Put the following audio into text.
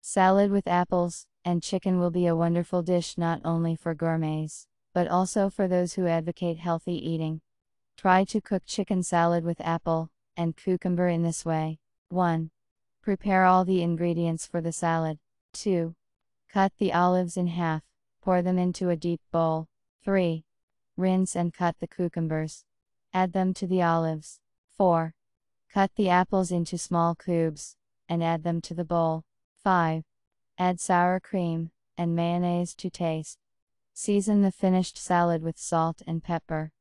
Salad with apples and chicken will be a wonderful dish not only for gourmets, but also for those who advocate healthy eating. Try to cook chicken salad with apple and cucumber in this way. 1. Prepare all the ingredients for the salad. 2. Cut the olives in half, pour them into a deep bowl. 3. Rinse and cut the cucumbers. Add them to the olives. 4. Cut the apples into small cubes, and add them to the bowl. 5. Add sour cream and mayonnaise to taste. Season the finished salad with salt and pepper.